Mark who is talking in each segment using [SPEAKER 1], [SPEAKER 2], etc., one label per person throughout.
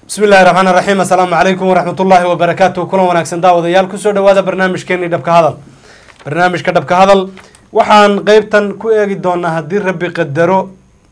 [SPEAKER 1] بسم الله الرحمن الرحيم السلام عليكم ورحمة الله وبركاته كل وناكسن داود يال كسر دوادا برنامج كني دبك هذا برنامج كدبك هذا وحان قيبتن كو ايغي دونا هدي ربي قدرو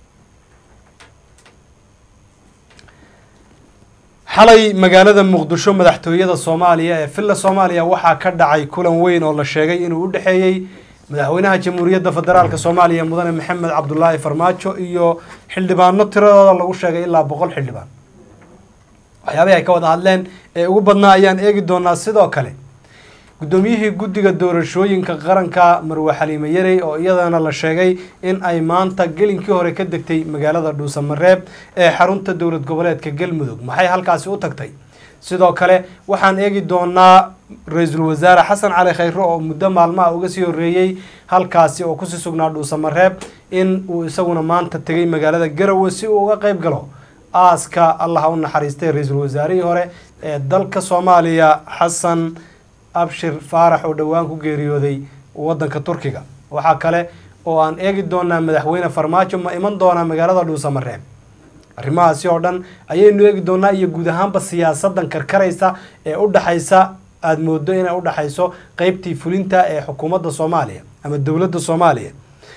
[SPEAKER 1] xalay magaalada Muqdisho madaxtooyada Soomaaliya ee filla Soomaaliya waxa ka dhacay kulan weyn oo la sheegay inuu u dhaxeeyay madaxweynaha Jamhuuriyadda Federaalka Soomaaliya Mudane Maxamed Cabdullaahi Farmaajo iyo xildhibaano tiradooda lagu sheegay ilaa 100 xildhibaan waxyaabaha ay ka wada hadleen ee ugu badnaa ayaan eegi doonaa sidoo kale gudoomiyihii guddiga doorashooyinka qaranka Marwe Xaliime Yarey oo iyadana la sheegay in ay maanta gelinkii hore ka degtay magaalada Dhuusamareeb ee xarunta dowlad goboleedka Galmudug maxay halkaasi u tagtay sidoo kale waxaan eegi doonaa ra'iisul wasaare Xasan Cali Khayre oo muddo maalmaha uga sii horeeyay halkaasi oo ku sii sugnaa Dhuusamareeb in uu isaguna maanta tagay magaalada Garowe si uu uga qayb galo aaska Allah u naxariistay ra'iisul wasaarihii hore ee dalka Soomaaliya Xasan abshir faarax oo dhawaan ku geeriyooday wadanka Turkiga waxa kale oo aan eegi doonaa madaxweyne Farmaajo ma iman doona magaalada Dhuusamareeb arrimahaasi oo dhan ayaynu eegi doonaa iyo guud ahaanba siyaasadan karkaraysa ee u dhaxaysa aad moodo inay u dhaxayso qaybtii fulinta ee xukuumadda Soomaaliya ama dawladda Soomaaliya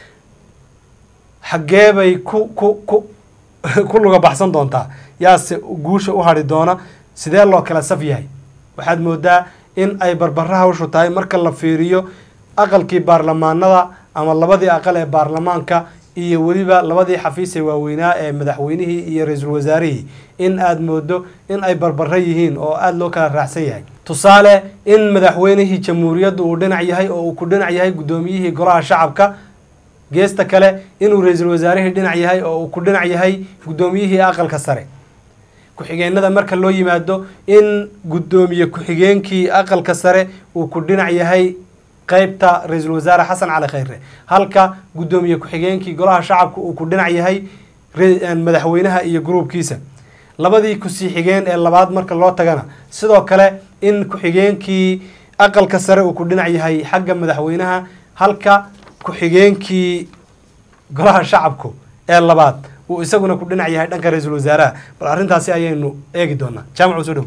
[SPEAKER 1] xageebay ku luga baxsan doontaa yaase guusha u hari doona sidee loo kala saf yahay waxaad moodaa in ay barbaraha u shutaay marka la fiiriyo aqalkii baarlamaanada ama labadii aqal ee baarlamaanka iyo waliba labadii xafiis ee waaweynaa ee madaxweynihii iyo ra'iisul wasaarihii in aad moodo in ay barbara yihiin oo aad loo kala raacsan yahay tusaale in madaxweynihii jamhuuriyadda uu dhinac yahay oo uu ku dhinac yahay gudoomiyihii golaha shacabka geesta kale inuu ra'iisul wasaarihii dhinac yahay oo uu ku dhinac yahay gudoomiyihii aqalka sare ku-xigeenada marka loo yimaado in gudoomiye ku-xigeenkii aqalka sare uu ku dhinac yahay qaybta ra'iisul wasaare Xasan Cali Khayre halka gudoomiye ku-xigeenkii golaha shacabka uu ku dhinac yahay madaxweynaha iyo groupkiisa labadii ku sii xigeen ee labaad marka loo tagana sidoo kale in ku-xigeenkii aqalka sare uu ku dhinac yahay xagga madaxweynaha halka ku-xigeenkii golaha shacabka ee labaad uu isaguna ku dhinac yahay dhanka ra'iisul wasaaraha bal arintaasi ayaynu eegi doonaa jaamac soo dhow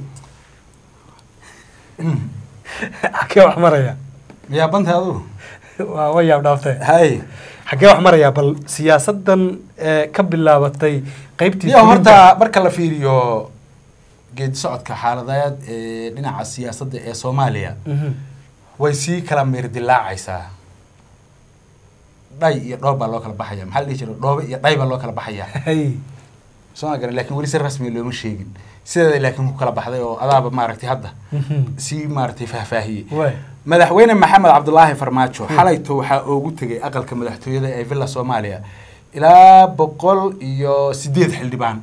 [SPEAKER 1] xagee wax maraya
[SPEAKER 2] miyaa banta adu
[SPEAKER 1] waa wayaab dhaaftay
[SPEAKER 2] hay
[SPEAKER 1] xagee wax maraya bal siyaasadan ka bilaabatay qaybtii
[SPEAKER 2] iyo horta marka la fiiriyo geedi socodka xaaladaad ee dhinaca siyaasadda ee Soomaaliya way sii kala meer dilaacaysaa dhay iyo dhoob baa loo kala baxaya maxaa la dhihi jiray dhoob iyo dhay baa loo kala baxaya soo garan laakiin wali si rasmi looma sheegin sida laakiin ku kala baxday oo adaaba maaragtay hadda si maaragtay faahfaahiyay madaxweyne Maxamed Cabdullaahi Farmaajo xalayto waxa ugu tagay aqalka madaxtooyada ee Villa Soomaaliya ilaa 108 xildhibaan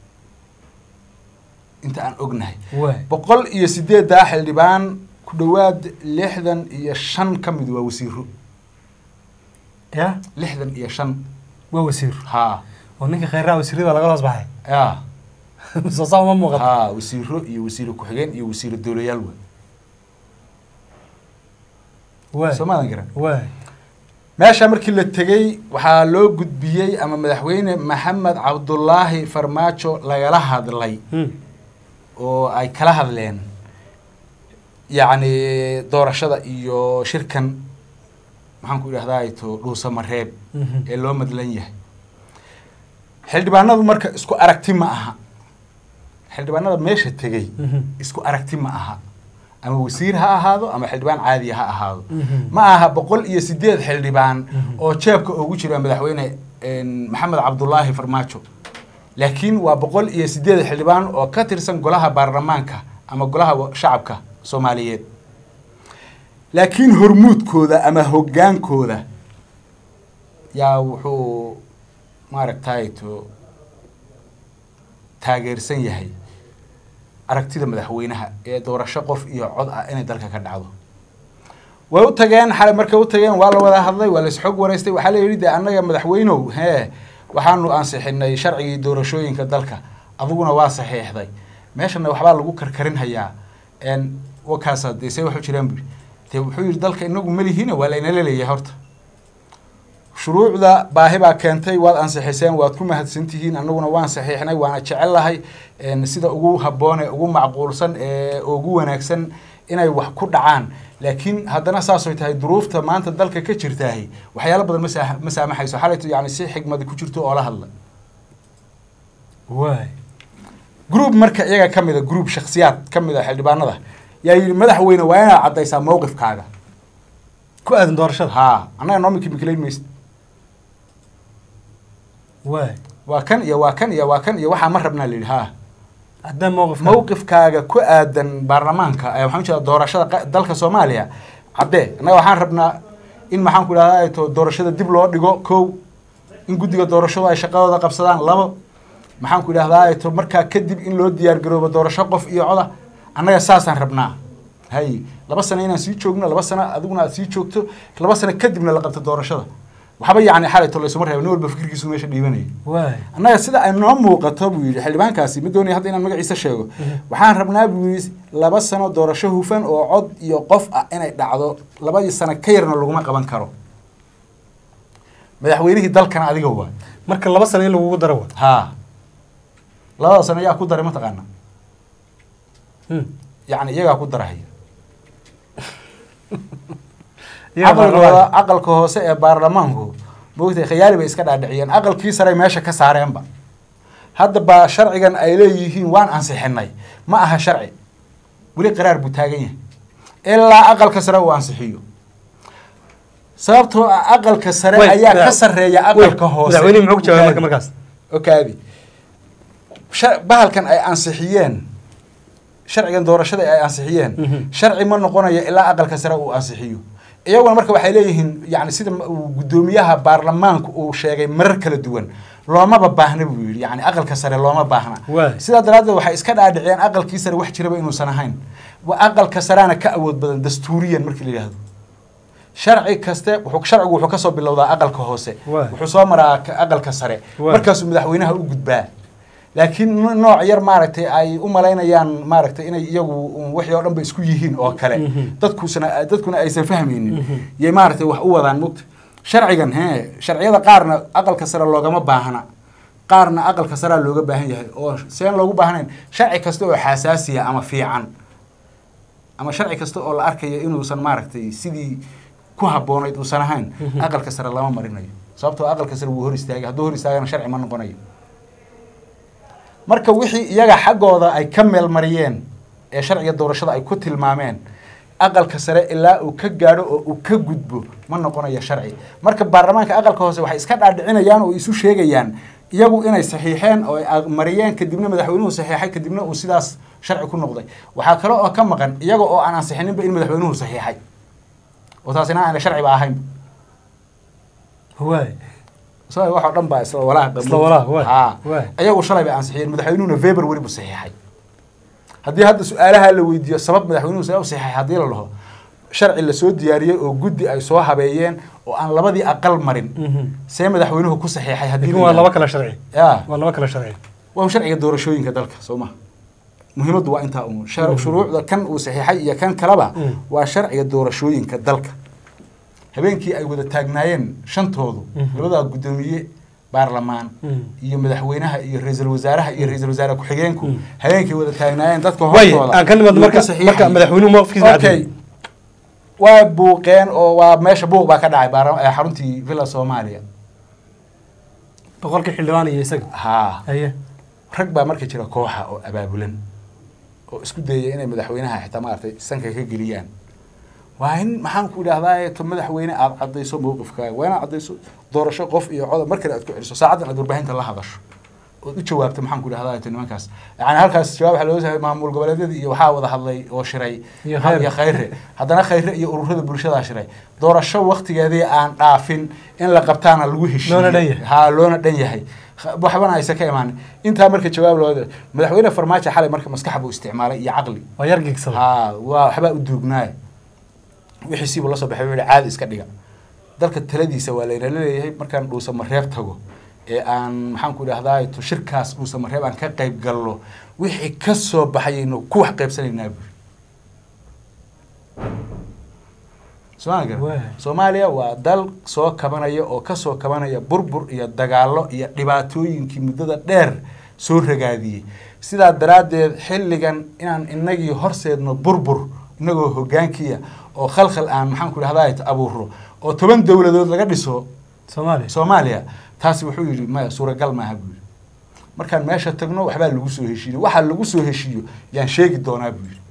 [SPEAKER 2] inta aan ognahay 108 xildhibaan ku dhawaad 65 kamid waa wasiiro يا لحظة يا شن
[SPEAKER 1] ووزير
[SPEAKER 2] ها
[SPEAKER 1] ونك خيرها وزير ولا غلط بحي
[SPEAKER 2] يا
[SPEAKER 1] صاصا ما مغطى
[SPEAKER 2] ها وزير كحجين وزير الدولة يلوى سما نقرأ ماشي أمر كل التجي وحلو جد بيجي أما مدحوين محمد عبد الله فرماتشو لا يلا هذا اللي وأي كلا هذا لين يعني دور الشدة يو شركة waxaan ku yiraahdaa Dhuusamareeb ee loo madlan yahay xildhibaanadu marka isku aragti ma aha xildhibaanada meesha tagay isku aragti ma aha ama wasiir ha ahaado ama xildhibaan caadi ha ahaado ma aha 108 xildhibaan oo jeebka ugu jira madaxweyne Maxamed Cabdullaahi Farmaajo laakiin waa 108 xildhibaan oo ka tirsan golaha baarlamaanka ama golaha shacabka Soomaaliyeed laakiin hormuudkooda ama hogaankooda yaa wuxuu maaragtay taageersan yahay aragtida madaxweynaha ee doorasho qof iyo cod ah inay dalka ka dhacdo way u tageen xalay markay u tageen waa la wada hadlay waa la is xog wareystay waxa la yiri anaga madaxweynuhu waxaanu ansixinay sharcigii doorashooyinka dalka aduguna waa saxiixday meeshana waxba lagu karkarin hayaa wakaasa deesay wuxuu jiraan wuxuu yiri dalka inagu malihiina waa la inala leeyahay horta shuruucda baahi baa keentay waad ansixiseen waad ku mahadsantihiin annaguna waan saxiixnay waana jecelahay sida ugu habboon ee ugu macquulsan ee ugu wanaagsan inay wax ku dhacaan laakiin haddana saasoo tahay duruufta maanta dalka ka jirtaahi waxyaalo badan ma saamaxayso xalayto yani si xigmad ku jirto oo la hadla
[SPEAKER 1] waay
[SPEAKER 2] group marka iyaga ka mid a group shakhsiyaad ka mid a xildhibaanada yaa yidhi madaxweyne waa inaad caddaysaa mowqifkaaga
[SPEAKER 1] ku aadan doorashada
[SPEAKER 2] haa annaga noomikii mikilayn maysid
[SPEAKER 1] waay
[SPEAKER 2] waa kan iyo waa kan iyo waa kan iyo waxaa ma rabnaa la yidhi haa
[SPEAKER 1] haddaan
[SPEAKER 2] mowqifkaaga ku aadan baarlamaanka waxaan ujeedaa doorashada dalka soomaaliya caddee annaga waxaan rabnaa in maxaan ku idhahdaa to doorashada dib loo dhigo kow in guddiga doorashadu ay shaqadooda qabsadaan labo maxaan ku idhahdaa to markaa kadib in loo diyaar garoobo doorasho qof iyo coda annaga saasaan rabnaa hay 2 sano inaan sii joogno 2 sano adiguna aad sii joogto 2 sano kadibna la qabto doorashada waxba yani xalayto laysuma reebo nin walba fikirkiisu meesha dhiibanaya
[SPEAKER 1] waay
[SPEAKER 2] annaga sida ay noo muuqato buu yidhi xildhibaankaasi ma doonaya hadda inaan magaciisa sheego waxaan rabnaa buu yidhi 2 sano doorasho hufan oo cod iyo qof ah inay dhacdo 2 sano ka yarna laguma qaban karo madaxweynihii dalkana adiga waa
[SPEAKER 1] marka 2 sano in lagugu daro waa
[SPEAKER 2] haa 2 sano yaa ku daray mataqaana yani iyagaa ku darahaya aqalka hoose ee baarlamaanku moogtay khiyaali bay iska dhaadhiciyeen aqalkii sare meesha ka saareenba hadda baa sharcigan ay leeyihiin waan ansixinay ma aha sharci weli qaraar buu taagan yahay ilaa aqalka sare uu ansixiyo sababtoo ah aqalka sare ayaa ka sareeya aqalka hoose
[SPEAKER 1] madaxweyne muxuu jawaabay markaas
[SPEAKER 2] okaadi bahalkan ay ansixiyeen sharcigan doorashada ay ansixiyeen sharci ma noqonayo ilaa aqalka sare uu ansixiyo iyaguna marka waxay leeyihiin yani sida guddoomiyaha baarlamaanku uu sheegay marar kala duwan loomaba baahna buu yidhi yani aqalka sare looma baahna sidaa daraaddeed waxay iska dhaadhiciyeen aqalkii sare wax jiraba inuusan ahayn aqalka sareana ka awood badan dastuuriyan markii la yidhaahdo sharci kaste sharcigu wuxuu kasoo bilowdaa aqalka hoose wuxuu soo maraa aqalka sare markaasuu madaxweynaha u gudbaa laakiin nooc yar maaragtay ay u malaynayaan maaragtay inay iyagu wixii oo dhan ba isku yihiin oo kale dadkuna aysan fahmaynin yay maaragtay wax u wadaan mugta sharcigan sharciyada qaarna aqalka sare loogama baahna qaarna aqalka sarea looga baahan yahay oo seen loogu baahnayn sharci kasta oo xasaasiya ama fiican ama sharci kasta oo la arkayo inuusan maaragtay sidii ku habboonayd uusan ahayn aqalka sare lama marinayo sababtoo aqalka sare wuu hor istaagay hadduu hor istaagana sharci ma noqonayo marka wixii iyaga xaggooda ay ka meel mariyeen ee sharciga doorashada ay ku tilmaameen aqalka sare ilaa uu ka gaadho oo uu ka gudbo ma noqonayo sharci marka baarlamaanka aqalka hoose waxay iska dhaadhicinayaan oo isu sheegayaan iyagu inay saxiixeen oo ay mariyeen kadibna madaxweynuhu saxiixay kadibna uu sidaas sharci ku noqday waxaa kale oo ka maqan iyaga oo aan ansixinninba in madaxweynuhu saxiixay oo taasina aan sharci ba ahayn
[SPEAKER 1] waay
[SPEAKER 2] wax oo dhan baa isla walaa ayagu shalay bay ansixiyeen madaxweynuhuna Weber weli buu saxiixay haddii hadda su-aalaha la weydiiyo sabab madaxweynuhu u saxiixay haddii la dhaho sharci la soo diyaariyey oo guddi ay soo habeeyeen oo aan labadii aqal marin see madaxweynuhu ku saxiixay haddii
[SPEAKER 1] waa laba kala sharci waa laba kala sharci
[SPEAKER 2] waa sharciga doorashooyinka dalka soo ma muhiimaddu waa intaa shuruucda kan uu saxiixay iyo kan kaleba waa sharciga doorashooyinka dalka habeenkii ay wada taagnaayeen shantoodu labadaa guddoomiye baarlamaan iyo madaxweynaha iyo ra'iisul wasaaraha iyo ra'iisul wasaare ku-xigeenku habeenkii wada taagnaayeen dadka hortooda
[SPEAKER 1] aan ka nimad marka madaxweynuhu mowqifkiisa
[SPEAKER 2] okay waa buuqeen oo waa meesha buuq baa ka dhacay xaruntii villa Soomaaliya
[SPEAKER 1] boqolkii xildhibaan iyo isaga
[SPEAKER 2] haye rag baa marka jira kooxa oo abaabulan oo isku dayay inay madaxweynaha xitaa maartay sanka ka geliyaan waa in maxaan ku idhahdaa to madaxweyne aad caddayso mowqifkaaga waa inaad caddayso doorasho qof iyo codab markale aad ku celiso saacaddan aad warbaahinta la hadasho ood u jawaabto maxaan ku idhahdaa to nimankaas yani halkaas jawaab waxaa looga sahay maamul goboleedyada iyo waxaa wada hadlay oo shiray iyo khayre haddana khayre iyo ururada bulshadaa shiray doorasho waktigeedii aan dhaafin in la qabtaana lagu heshiiyey loona dhan yahay waxbana aysan ka imaanin intaa marka jawaab loo madaxweyne farmaajo xalay marka maskaxa buu isticmaalay iyo caqli
[SPEAKER 1] waa yar geegsaday
[SPEAKER 2] waa waxbaa u duugnaay wixii siiba la soo baxay wixii caadi iska dhiga dalka taladiisa waa layna leeyahay markaan dhuusa mareeb tago ee aan maxaan ku idhahdaa to shirkaas dhuusa mareeb aan ka qayb galno wixii ka soo baxayaynu ku wax qaybsanaynaa Soomaaliya waa dal soo kabanaya oo ka soo kabanaya burbur iyo dagaalo iyo dhibaatooyinkii muddada dheer soo ragaadiyey sidaa daraaddeed xilligan inaan inagii horseedno burbur inagoo hoggaankiya oo khalkhal aan maxaan ku idhahdaa abuuro oo 10 dowladood laga dhiso Soomaaliya taasi wuxuu yidhi maya suuragal maaha buu yidhi markaan meesha tagno waxbaa lagu soo heshiiyo waxa lagu soo heshiiyo yaan sheegi doonaa buu yidhi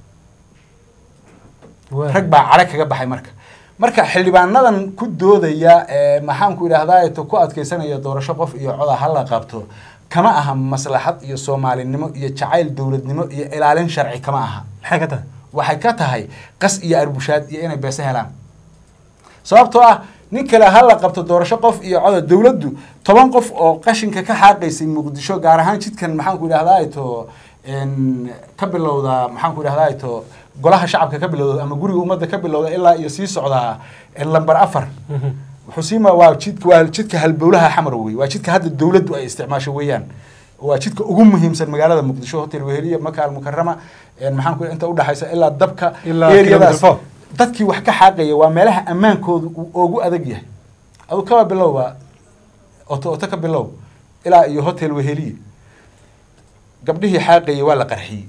[SPEAKER 2] rag baa cara kaga baxay marka xildhibaanadan ku doodaya maxaan ku idhahdaa ku adkeysanaya doorasho qof iyo cod ah la qabto kama aha maslaxad iyo Soomaalinimo iyo jacayl dawladnimo iyo ilaalin sharci kama aha waxay ka tahay qas iyo arbushaad iyo inay beesa helaan sababtoo ah nin kale hal la qabto doorasho qof iyo cod dawladdu 10 qof oo qashinka ka xaaqaysay Muqdisho gaar ahaan jidkan maxaan ku idhahdaa ka bilowda maxaan ku idhahdaa golaha shacabka ka bilowda ama guriga ummadda ka bilowda ilaa iyo sii socda lambar 4 wuxuu siima waa jidka halbowlaha xamar weey waa jidka hadda dawladdu ay isticmaasho weeyaan waa jidka ugu muhiimsan magaalada Muqdisho hotel Weheliya Maka al-Mukarrama maxaan ku inta u dhaxaysa ilaa dabka area dadkii wax ka xaaqaya waa meelaha ammaankoodu ugu adag yahay adu ka bilowba oo ka bilow ilaa iyo hotel Weheliya gabdhihii xaaqaya waa la qarxiyay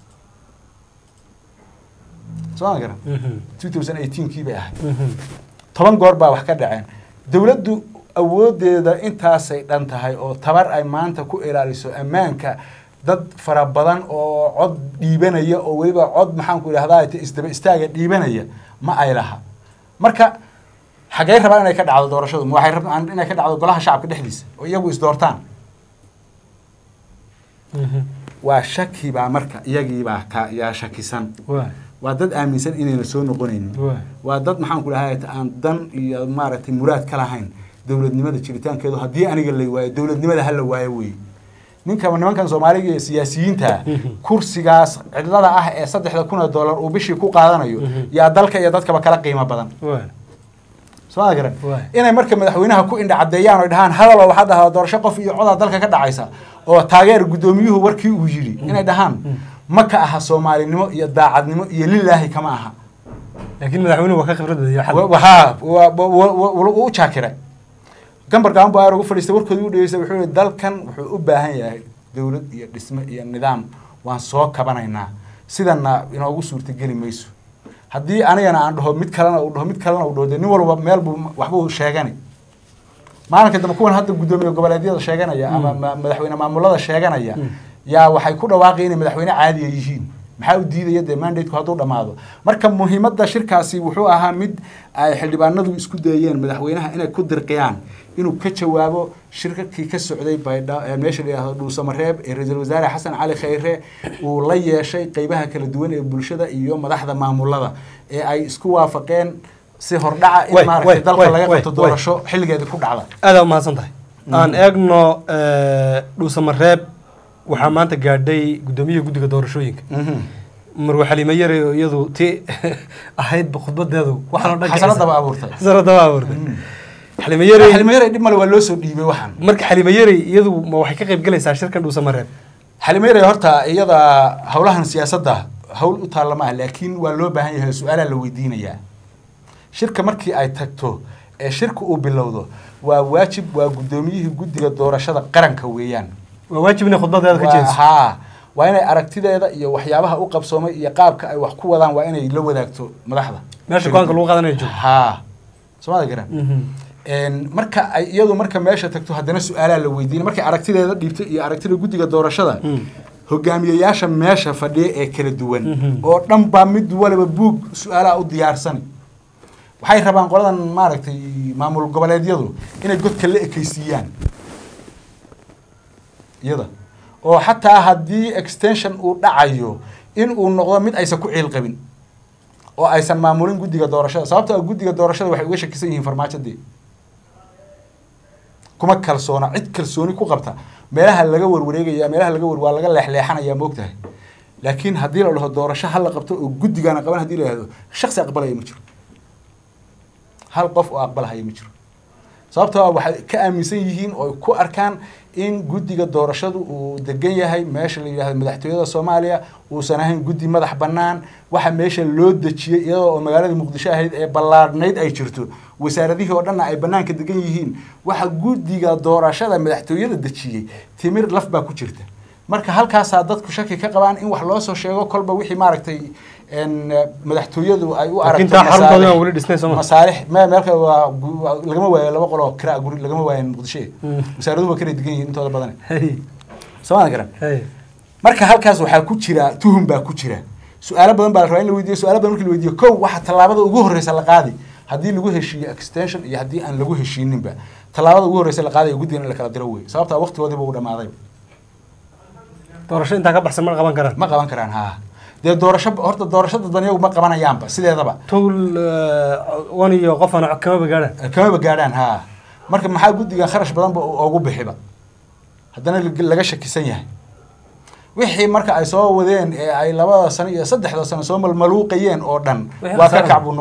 [SPEAKER 2] soo garan 2018 kii bay ahayd 10 goor baa wax ka dhaceen dawladdu awoodeeda intaasay dhan tahay oo tabar ay maanta ku ilaaliso ammaanka dad fara badan oo cod dhiibanaya oo waliba cod maxaan ku idhahdaa isdaba istaaga dhiibanaya ma ay laha marka xagee rabaan inay ka dhacdo doorashadu waxay rabaan inay ka dhacdo golaha shacabka dhexdiisa oo iyagu is doortaan waa shaki baa marka iyagii baa ka yaa shakisan waa dad aaminsan inayna soo noqonaynin waa dad maxaan ku idhahdaa aan dan iyo maaragtay muraad ka lahayn dawladnimada jiritaankeedu haddii aniga la waayo dawladnimada hal la waayo weey nimankan Soomaaliga ee siyaasiyiinta kursigaas cidlada ah ee $3,000 oo bishii ku qaadanayo yaa dalka iyo dadkaba kala qiimo badan soo garan inay marka madaxweynaha ku indha cadeeyaan oo dhahaan hadal waxa dhahaa doorasho qof iyo cod dalka ka dhacaysa oo taageer gudoomiyuhu warkii uu yiri inay dhahaan ma ka aha Soomaalinimo iyo daacadnimo iyo lilaahi kama aha
[SPEAKER 1] laakiin madaxweynuhu waa ka khibrad
[SPEAKER 2] u jaakiray gambar gacan baa ugu fadhiistay warkoodii u dhageystay wuxuu dalkan wuxuu u baahan yahay dawlad iyo dhisme iyo nidaam waan soo kabanaynaa sidana inoogu suurta gali mayso haddii anigana aan dhaho mid kalena uu dhaho nin walba meel buu waxba u sheeganay maalinka dambe kuwan hadda gudoomiye goboleedyada sheeganaya ama madaxweyne maamulada sheeganaya yaa waxay ku dhawaaqeen in madaxweyne caadi yihiin maxaa u diidaya mandate-ku hadduu dhamaado marka muhiimadda shirkaasi wuxuu ahaa mid ay xildhibaanadu isku dayeen madaxweynaha inay ku dirqiyaan inuu ka jawaabo shirkadkii ka socday meesha la yiraahdo Dhuusamareeb ee ra'iisul wasaare Xasan Cali Khayre uu la yeeshay qaybaha kala duwan ee bulshada iyo madaxda maamulada ee ay isku waafaqeen si hordhaca in maaragtay dalka laga qabto doorasho xilligeedii ku dhacda
[SPEAKER 1] aad u mahadsantahay aan eegno Dhuusamareeb waxaa maanta gaadhay gudoomiyaha guddiga doorashooyinka marwa Xaliime Yare iyadu tii ahayd khudbadeedu waxa la dhagay
[SPEAKER 2] xasaradaba abuurtay
[SPEAKER 1] Xaliime Yare
[SPEAKER 2] dib mal waa loo soo dhiibay waxan
[SPEAKER 1] marka Xaliime Yare iyadu ma waxay ka qayb galaysaa shirkan Dhuusamareeb
[SPEAKER 2] Xaliime Yare horta iyada hawlahan siyaasadda hawl u taalama laakiin waa loo baahan yahay su'aalaha la weydiinayaa shirka markii ay tagto ee shirku uu bilowdo waa waajib waa gudoomiyihii guddiga doorashada qaranka weeyaan
[SPEAKER 1] waajibna khudbadeeda ka jeeso
[SPEAKER 2] waa inay aragtideeda iyo waxyaabaha u qabsoomay iyo qaabka ay wax ku wadaan waa inay la wadaagto madaxda
[SPEAKER 1] meesha go'aanka lagu qaadanayo
[SPEAKER 2] Soomaaliya garan marka ay iyadu marka meesha tagto haddana su'aalaha la weydiinay markay aragtideeda dhiibtay iyo aragtida guddiga doorashada hogaamiyayaasha meesha fadhiya ee kala duwan oo dhan baa mid waliba buug su'aalaha u diyaarsan waxay rabaan qoladan maaragtay maamul goboleedyadu inay godka la ekaysiiyaan iyada oo xataa haddii extension uu dhacayo in uu noqdo mid aysan ku ciil qabin oo aysan maamulin guddiga doorashada sababtoo ah guddiga doorashada waxay uga shakisan yihiin farmaajadii kuma kalsoona cid kalsooni ku qabta meelaha laga warwareegaya waa laga leexleexanaya moogtahay laakiin haddii la dhaho doorasho hal la qabto oo guddigana qaban haddii la yidhaahdo shakhsi aqbalaya ma jiro hal qof oo aqbalaya ma jiro sababtoo ah waxay ka aaminsan yihiin oo ku arkaan in guddiga doorashadu uu degan yahay meesha la yidhaahdo madaxtooyada Soomaaliya uusan ahayn guddi madax bannaan waxa meesha loo dejiyay iyadoo magaalada Muqdisho ahayd ee ballaarnayd ay jirto wasaaradihii oo dhan ay bannaanka degan yihiin waxa guddiga doorashada madaxtooyada dejiyay timir laf baa ku jirta marka halkaas dadku shaki ka qabaan in wax loo soo sheego kolba wixii maaragtay madaxtooyadu ay u aragto masaalix meelka lagama waayo laba qolo oo kira guri lagama waayo Muqdisho wasaaraduhu kala degan yihiin intooda badan Soomaaliya garan marka halkaas waxa ku jira tuhum baa ku jira su'aalo badan baa la rabaa in la weydiiyo su'aalo badan markii la weydiiyo kow waxa talaabada ugu horeysa la qaadi haddii lagu heshiiyo extension iyo haddii aan lagu heshiininba talaabada ugu horeysa la qaadayo guddiga in la kala diro way sababta waqtigoodiiba uu dhamaaday
[SPEAKER 1] doorasho inta ka baxsan ma qaban karaan
[SPEAKER 2] ha dee horta doorashada daniyagu ma qabanayaanba sideedaba
[SPEAKER 1] tool wan iyo qof aan kama gaadhaan
[SPEAKER 2] ha marka maxaa guddiga kharash badan ugu bixiba haddana laga shakisan yahay wixii marka ay soo wadeen ee ay 2 sano iyo 3 sano soo malmaluuqayeen oo dhan waa ka kacbu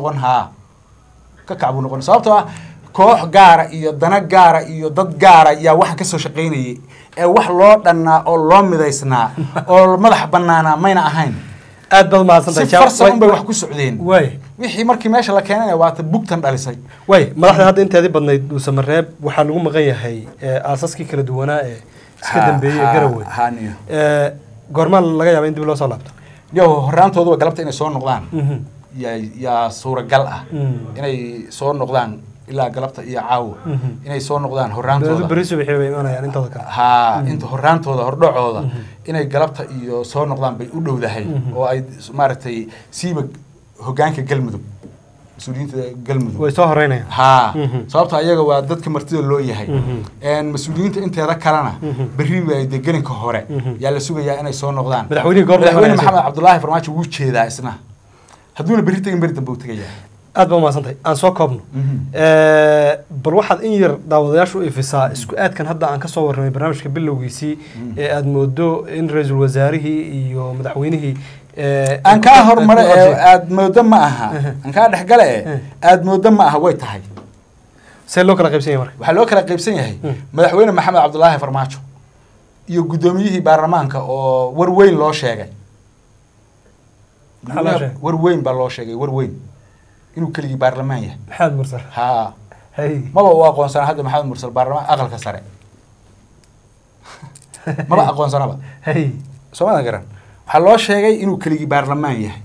[SPEAKER 2] noqon sababtoo ah koox gaara iyo dana gaara iyo dad gaara yaa wax ka soo shaqeynayay ee wax loo dhanaa oo loo midaysnaa oo madax bannaana mayna ahayn
[SPEAKER 1] aad baad mahadsantahay
[SPEAKER 2] si farsan bay wax ku socdeen wixii markii meesha la keenay waa ta bugtan dhalisay
[SPEAKER 1] madaxda hadda inteedii badnayd uu Samareeb waxa lagu maqan yahay aasaskii kala duwanaa ee iska dambeeyay Garowe goorma laga yaabay in dib loo soo laabto
[SPEAKER 2] horraantoodu galabta inay soo noqdaan yaa suuragal ah inay soo noqdaan ilaa galabta iyo caawa inay soo noqdaan horraantooda
[SPEAKER 1] bariisu waxay imanayaan intooda kale
[SPEAKER 2] inta horraantooda hordhacooda inay galabta iyo soo noqdaan bay u dhowdahay oo ay maaragtay siiba hoggaanka galmudug مسؤولين قلمدو
[SPEAKER 1] ويسهرينه
[SPEAKER 2] ها صابته ayaga waa dadka martida loo yahay mas'uuliyiinta inteeda kalena bari way deegaanka hore yaa la sugayaa inay soo noqdaan madaxweyne maxamed cabdullaahi farmaajo wuu jeedaa isna haduuna bari tagin bari dambe u tagayaa
[SPEAKER 1] aad baa maasantay aan soo koobno bal waxaad in yar daawadayaashu ifisaa isku aadkan hadda aan ka soo warramay barnaamijka bilowgiisii ee aad moodo in ra'iisul wasaarihii iyo madaxweynihii
[SPEAKER 2] aan ka hormaray aad moodo ma aha aan ka dhaxgale aad moodo ma aha way tahay
[SPEAKER 1] see loo kala qaybsan yahay marka
[SPEAKER 2] waxa loo kala qaybsan yahay madaxweyne maxamed cabdullaahi farmaajo iyo gudoomiyihii baarlamaanka oo war weyn loo sheegay war weyn baa loo sheegay war weyn inuu kaliya baarlamaan yahay
[SPEAKER 1] maxamed mursal
[SPEAKER 2] ha hay maba uu aqoonsan hadda maxamed mursal baarlamaan aqalka sare maba aqoonsanaba
[SPEAKER 1] hay
[SPEAKER 2] Soomaaliya garan waxa loo sheegay inuu kaliya baarlamaan yahay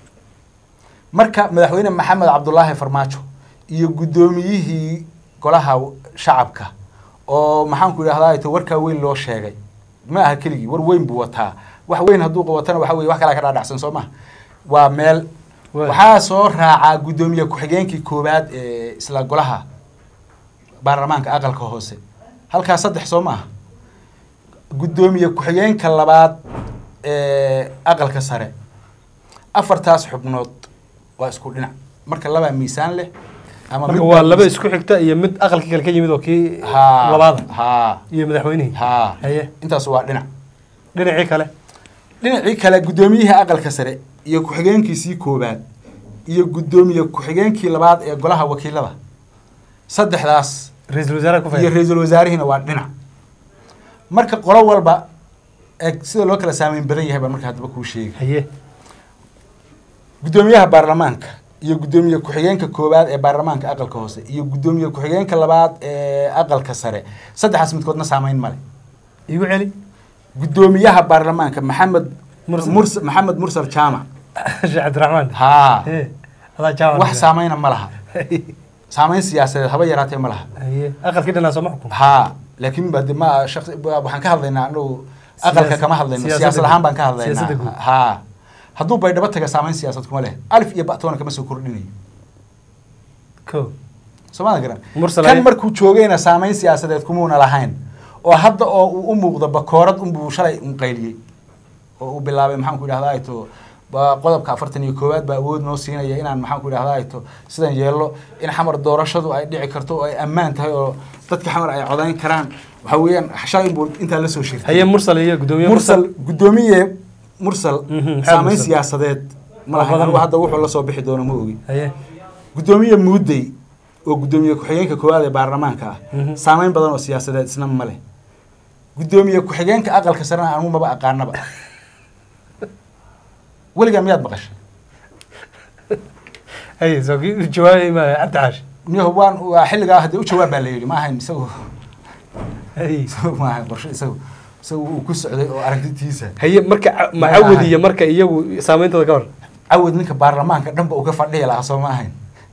[SPEAKER 2] marka madaxweyne maxamed cabdullaahi farmaajo iyo gudoomiyihii golaha shacabka oo maxaan ku yiraahdaa warka weyn loo sheegay ma aha kaliya war weyn buu wataa wax weyn haduu qabatana waxa weey wax kala ka dhaadhacsan Soomaa waa meel waxaa soo raaca gudoomiye ku-xigeenkii koobaad ee isla golaha baarlamaanka aqalka hoose halka saddex Soomaa gudoomiye ku-xigeenka labaad ee aqalka sare afartaas xubnood waa isku dhinac marka laba miisaan leh
[SPEAKER 1] ama mid waa laba isku xigta iyo mid aqalka kale ka yimid oo kii labaad iyo madaxweynaha haye
[SPEAKER 2] intaas waa
[SPEAKER 1] dhinacii
[SPEAKER 2] kale gudoomiyihii aqalka sare iyo ku-xigeenkiisii koobaad iyo gudoomiye ku-xigeenkii labaad ee golaha wakiilada saddexdaas ra'iisul wasaarihina waa dhinac marka qolo walba sida loo kala saameyn badan yahay marka hadba ku sheegay
[SPEAKER 1] haye
[SPEAKER 2] gudoomiyaha baarlamaanka iyo gudoomiye ku-xigeenka koobaad ee baarlamaanka aqalka hoose iyo gudoomiye ku-xigeenka labaad ee aqalka sare saddexdaas midkoodna saameyn male
[SPEAKER 1] igu celi
[SPEAKER 2] gudoomiyaha baarlamaanka maxamed mursal jaamac
[SPEAKER 1] sheekh Abdiraxmaan
[SPEAKER 2] ha
[SPEAKER 1] hada jaamac
[SPEAKER 2] wax saameyna ma laha saameyn siyaasadeed haba yaraatay ma laha
[SPEAKER 1] haye aqalkii dhanaa soo maxkum
[SPEAKER 2] ha laakiin baad ma shakhsi waxaan ka hadlaynaa anuu aqalka kama hadlayno siyaasad ahaan baan ka hadlaynaa ha hadduu baydhabo taga saameyn siyaasad kuma leh alif iyo ba'toona kama soo kordhinayo
[SPEAKER 1] ko
[SPEAKER 2] Soomaaliya garan kan markuu joogayna saameyn siyaasadeed kumuuna lahayn oo hadda oo uu u muuqdo bakoorad buu shalay qayliyay oo uu bilaabay maxaan ku yiraahdaa ayto qodobka 41 baa awood noo siinaya inaan maxaan ku yiraahdaa ayto sidan yeelo in xamar doorashadu ay dhici karto oo ay ammaan tahay oo dadka xamar ay codayn karaan waxa weeyaan shalay buu inta la soo shirtay
[SPEAKER 1] haye mursal iyo
[SPEAKER 2] gudoomiye mursal saameyn siyaasadeed ma laha hadda wuxuu la soo bixi doono ma ogi
[SPEAKER 1] haye
[SPEAKER 2] gudoomiye muudey oo gudoomiye ku-xigeenka koowaad ee baarlamaanka ah saameyn badan oo siyaasadeed isna ma leh gudoomiye ku-xigeenka aqalka sarena anigu maba aqaanaba weligaa miyaad maqashay
[SPEAKER 1] hay soo kii jawaabay ma cabdi xaashi
[SPEAKER 2] niyo waa xilligaa hadda u jawaab baa la yidhi ma ahayn isagu
[SPEAKER 1] hay
[SPEAKER 2] ma ahayn qorshe isagu uu ku socday oo aragtidiisa
[SPEAKER 1] haye marka macawid iyo marka iyagu saameyntooda ka hor
[SPEAKER 2] cawad ninka baarlamaanka dhanba uu ka fadhiya lahaa soo ma ahayn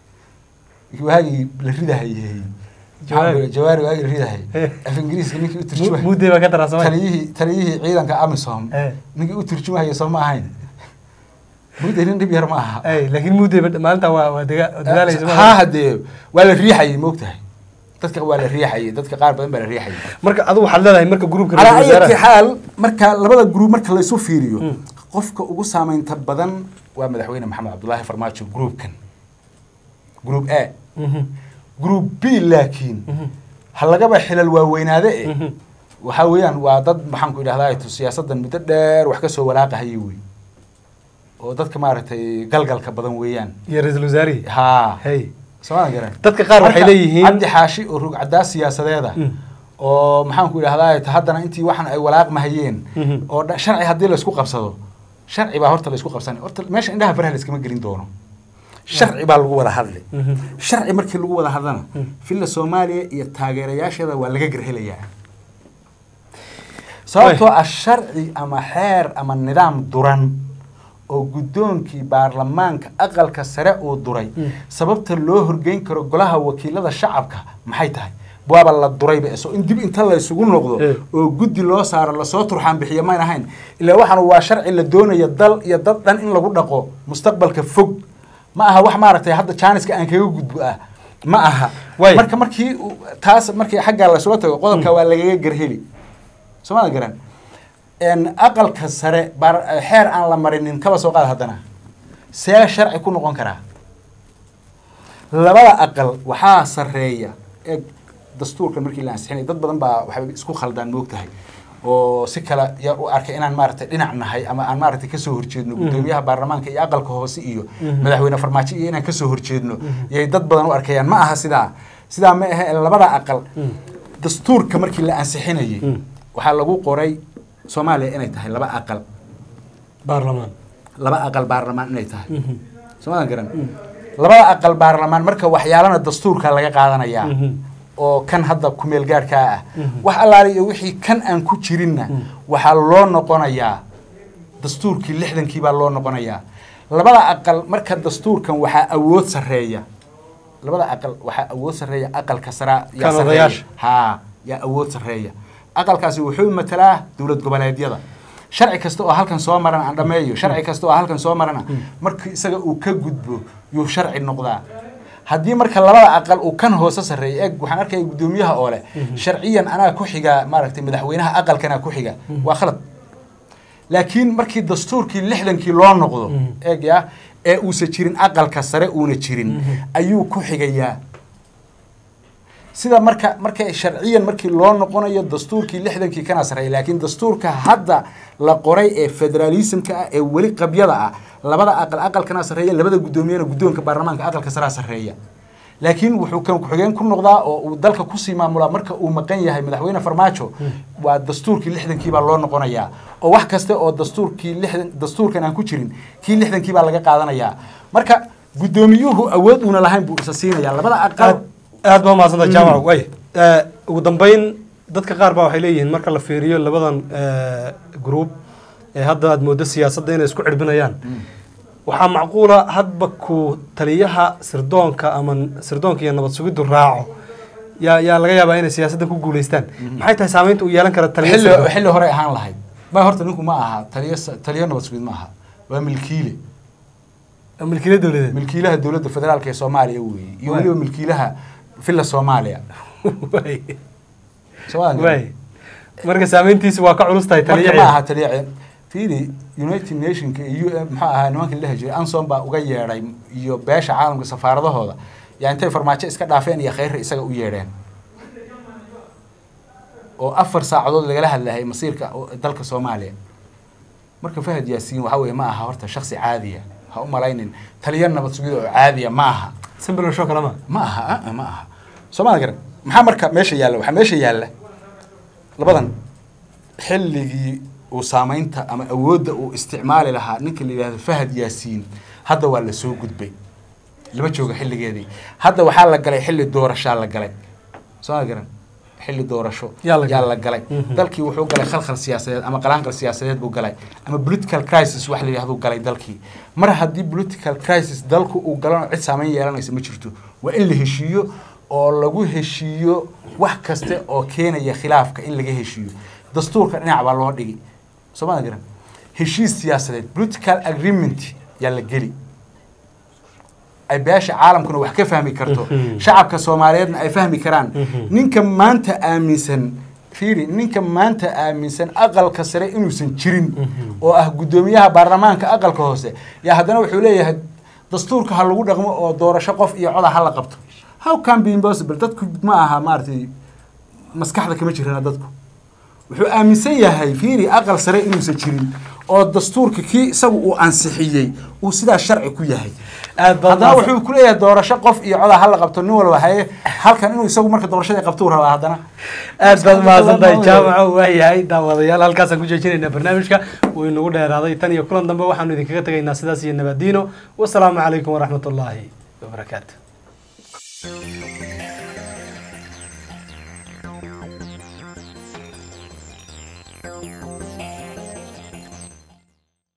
[SPEAKER 2] waagii la ridahayey jawaari waagii la ridahay af ingiriiska ninkii u turjumay
[SPEAKER 1] mudday baa ka daraasamay
[SPEAKER 2] taliyihii ciidanka amisom ninkii u turjumaya soo ma ahayn mudday nin dhib yar ma aha
[SPEAKER 1] laakiin mudday maalinta waa dagaalaysa
[SPEAKER 2] ha hadee waa la riixayay moogtahay dadka waa la riixayay dadka qaar badan baa la riixayay
[SPEAKER 1] marka adigu waxaad leedahay marka groupka
[SPEAKER 2] ala ayati xaal marka labada group marka la isu fiiriyo qofka ugu saameynta badan waa madaxweyne maxamed cabdullaahi farmaajo groupkan group A group B laakiin hal lagaba xilal waaweynaade waxa weeyaan waa dad maxaan ku idhahdaa siyaasadan muddo dheer wax ka soo walaaqahay wey oo dadka maaragtay galgalka badan weeyaan
[SPEAKER 1] iyo ra'iisul wasaare
[SPEAKER 2] ha
[SPEAKER 1] hay
[SPEAKER 2] soo garan
[SPEAKER 1] dadka qaar waxay leeyihiin
[SPEAKER 2] cabdi xaashi oo rug cadaa siyaasadeeda oo maxaan ku idhahdaa haddana intii waxan ay walaaq mahayeen oo sharci haddii la isku qabsado sharci baa horta la isku qabsanay horta meesha indhaha faraha la iskama gelin doono sharci baa lagu wada hadlay sharci markii lagu wada hadlana filla Soomaaliya iyo taageerayaasheeda waa laga garhelayaa sababtoo ah sharci ama xeer ama nidaam duran oo gudoonkii baarlamaanka aqalka sare uu duray sababta loo horgeyn karo golaha wakiilada shacabka maxay tahay waaba la durayba soo in dib inta la isugu noqdo oo guddi loo saaro la soo turxaan bixiyo ma ahayn ilaa waxan waa sharci la doonayo dal iyo dad dhan in lagu dhaqo mustaqbalka fog ma aha wax maaragtay hadda jaaniska aan kaga gudbo ah ma aha marka markii taas markii xagga la soo tago qodobka waa laga garheli Soomaali garan aqalka sare xeer aan la marinin kaba soo qaad hadana see sharci ku noqon karaa labada aqal waxaa sareeya dastuurka markii la ansixinay dad badan baa waxay isku khaldaan moogtahay oo si kala ya u arkay inaan maaragtay dhinac nahay ama aan maaragtay ka soo horjeedno gudoomiyaha baarlamaanka iyo aqalka hoose iyo madaxweyne farmaajo iyo inaan ka soo horjeedno yay dad badan u arkayaan ma aha sidaa ma aha labada aqal dastuurka markii la ansixinayay waxaa lagu qoray Soomaaliya inay tahay laba aqal baarlamaan inay tahay Soomaaliya garan labada aqal baarlamaan marka waxyaalana dastuurka laga qaadanayaa oo kan hadda ku meel gaarka ah wax allaale iyo wixii kan aan ku jirinna waxa loo noqonayaa dastuurkii 60kii baa loo noqonayaa labada aqal marka dastuurkan waxa awood sareeya labada aqal waxa awood sareeya aqalka sare ya sareeya ha ya awood sareeya aqalkaasi wuxuu matalaa dawlad goboleedyada sharci kasta oo halkan soo maran aan dhameeyo sharci kasta oo halkan soo marana markii isaga uu ka gudbo yuu sharci noqdaa haddii marka labada aqal uu kan hoose sareeyo waxaan arkay gudoomiyaha oo leh sharciyan anaa ku xiga maaragtay madaxweynaha aqalkana ku xiga waa khalad laakiin markii dastuurkii 60kii loo noqdo ee uu jirin aqalka sare uuna jirin ayuu ku xigayaa sida marka sharciyan markii loo noqonayo dastuurkii 60kii kana sareeyay laakiin dastuurka hadda la qoray ee federalismka ee wali qabyada ah labada aqal kana sareeya labada gudoomiyana gudoonka baarlamaanka aqalka sare sareeya laakiin wuxuu kan ku xigeen ku noqdaa oo uu dalka ku sii maamula marka uu maqan yahay madaxweyne farmaajo waa dastuurkii 60kii baa loo noqonayaa oo wax kasta oo dastuurkan aan ku jirin kii 60kii baa laga qaadanayaa marka gudoomiyuhu awood una lahayn buu isa siinayaa labada aqal
[SPEAKER 1] aad baa maasanta jaamac way ugu dambeyn dadka qaar baa waxay leeyihiin marka la fiiriyo labadan group ee hadda aad moodo siyaasadda inay isku cirbinayaan waxaa macquula hadba ku taliyaha sirdoonka ama sirdoonka iyo nabad sugiddu raaco yaa laga yaabaa inay siyaasadda ku guuleystaan maxay tahay saameynta uu yeelan kara taliyaha
[SPEAKER 2] xilli hore ahaan lahayd ma horta ninku ma aha taliya nabad sugid ma aha waa milkiile milkiilaha dawladda federaalka ee Soomaaliya weeye iyo waliba milkiilaha filla Soomaaliya
[SPEAKER 1] marka saameyntiisu waa ka culus tahay taliyaha
[SPEAKER 2] ma aha taliyaha fiiri United Nations iyo maxaa ahaa nimanka la jiray Anson baa uga yeeray iyo beesha caalamka safaaradahooda yaa intay farmaajo iska dhaafeen iyo khayr isaga u yeereen oo 4 saacadood laga hadlahay masiirka dalka Soomaaliya marka Fahad Yaasiin waxa weeye ma aha horta shakhsi caadi ah ha u malaynin taliya nabad sugid oo caadi ah ma aha
[SPEAKER 1] simple show kalama
[SPEAKER 2] ma aha Soomaaliya garan maxaa marka meesha yaalla waxa meesha yaalla labadan xilligii uu saameynta ama awoodda uu isticmaali lahaa ninka la yiraahdo Fahad Yaasiin hadda waa la soo gudbay lama joogo xilligeedii hadda waxaa la galay xilli doorasho la galay Soomaaliya garan xilli doorasho yaa la galay dalkii wuxuu galay khalkhal siyaasadeed ama qalaanqal siyaasadeed buu galay ama political crisis wax la yiraahdo galay dalkii mar haddii political crisis dalku uu galano cid saameyn yeelanaysa ma jirto waa in la heshiiyo oo lagu heshiiyo wax kasta oo keenaya khilaafka in laga heshiiyo dastuurka dhinac baa loo dhigi Soomaaliya garan heshiis siyaasadeed political agreement yaa la geli ay beesha caalamkuna wax ka fahmi karto shacabka Soomaaliyeedna ay fahmi karaan ninka maanta aaminsan aqalka sare inuusan jirin oo ah gudoomiyaha baarlamaanka aqalka hoose yaa haddana wuxuu leeyahay dastuurka ha lagu dhaqmo oo doorasho qof iyo cod ha la qabto how can be impossible dadku ma aha maartay maskaxda kama jirana dadku wuxuu aaminsan yahay fiiri aqal sare inuusan jirin oo dastuurka kii isagu uu ansixiyay uu sidaa sharci ku yahay haddana wuxuu ku leeyahay doorasho qof iyo cod ha la qabto nin walba haye halkan inuu isagu marka doorashada qabto rabaa haddana
[SPEAKER 1] aad baad mahadsantahay jaamaca waayahay daawadayaal halkaasaan ku joojinaynaa barnaamijka wuu inagu dheeraaday tan iyo kulan dambe waxaanu idinkaga tegaynaa sidaas iyo nabadiino wasalaamu calaykum waraxmatullaahi wabarakaatu